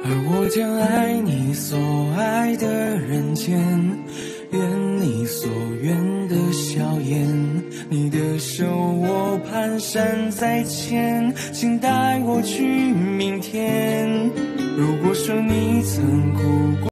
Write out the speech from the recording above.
而我将爱你所爱的人间，愿你所愿的笑颜。你的手我蹒跚在牵，请带我去明天。如果说你曾哭过